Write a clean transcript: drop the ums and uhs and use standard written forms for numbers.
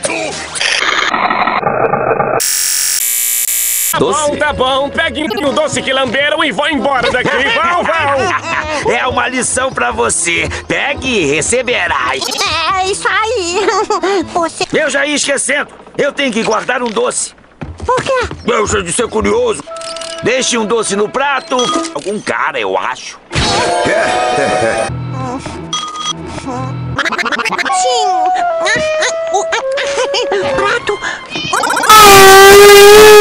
Doce? Tá bom, pegue o doce que lamberam e vão embora daqui. Vão! É uma lição pra você. Pegue e receberás. É isso aí. Você... Eu já ia esquecendo. Eu tenho que guardar um doce. Por quê? Eu sei de ser curioso. Deixe um doce no prato. Algum cara, eu acho. Sim. Prato.